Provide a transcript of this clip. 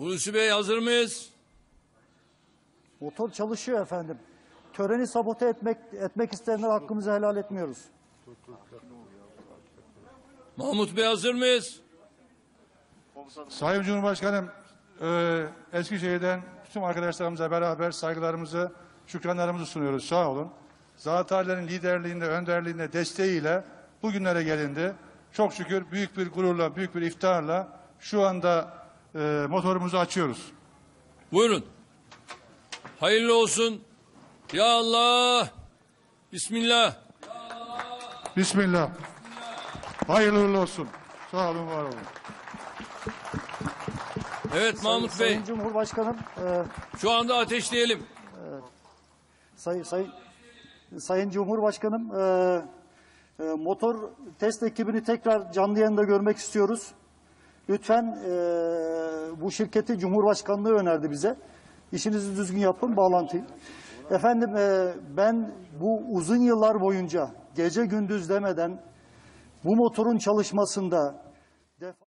Hulusi Bey hazır mıyız? Motor çalışıyor efendim. Töreni sabote etmek isteyenler hakkımızı helal etmiyoruz. Mahmut Bey hazır mıyız? Sayın Cumhurbaşkanım, Eskişehir'den tüm arkadaşlarımıza beraber saygılarımızı, şükranlarımızı sunuyoruz. Sağ olun. Zat-ı liderliğinde, önderliğinde, desteğiyle bugünlere gelindi. Çok şükür büyük bir gururla, büyük bir iftiharla şu anda motorumuzu açıyoruz. Buyurun. Hayırlı olsun. Ya Allah. Bismillah. Bismillah. Hayırlı uğurlu olsun. Sağ olun, var olun. Evet Mahmut Bey. Sayın Cumhurbaşkanım, Şu anda ateşleyelim. Sayın Cumhurbaşkanım, motor test ekibini tekrar canlı yayında görmek istiyoruz. Lütfen bu şirketi Cumhurbaşkanlığı önerdi bize. İşinizi düzgün yapın, bağlantıyı. Efendim ben bu uzun yıllar boyunca gece gündüz demeden bu motorun çalışmasında